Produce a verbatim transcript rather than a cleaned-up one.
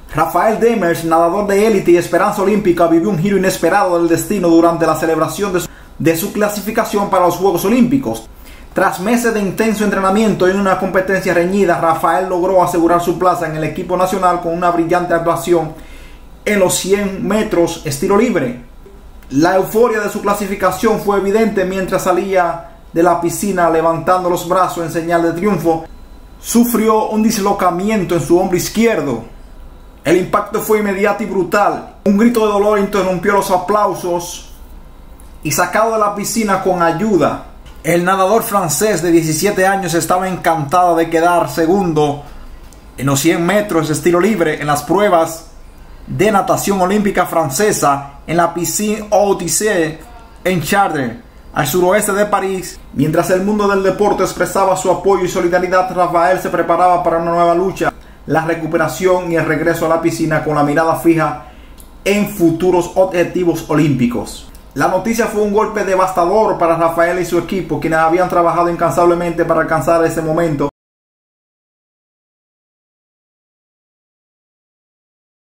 Rafael Demers, nadador de élite y esperanza olímpica, vivió un giro inesperado del destino durante la celebración de su, de su clasificación para los Juegos Olímpicos. Tras meses de intenso entrenamiento y una competencia reñida, Rafael logró asegurar su plaza en el equipo nacional con una brillante actuación en los cien metros estilo libre. La euforia de su clasificación fue evidente mientras salía de la piscina levantando los brazos en señal de triunfo. Sufrió un dislocamiento en su hombro izquierdo. El impacto fue inmediato y brutal. Un grito de dolor interrumpió los aplausos y, sacado de la piscina con ayuda, el nadador francés de diecisiete años estaba encantado de quedar segundo en los cien metros estilo libre en las pruebas de natación olímpica francesa en la Piscine Odyssée en Chartres, al suroeste de París. Mientras el mundo del deporte expresaba su apoyo y solidaridad, Rafael se preparaba para una nueva lucha, la recuperación y el regreso a la piscina con la mirada fija en futuros objetivos olímpicos. La noticia fue un golpe devastador para Rafael y su equipo, quienes habían trabajado incansablemente para alcanzar ese momento.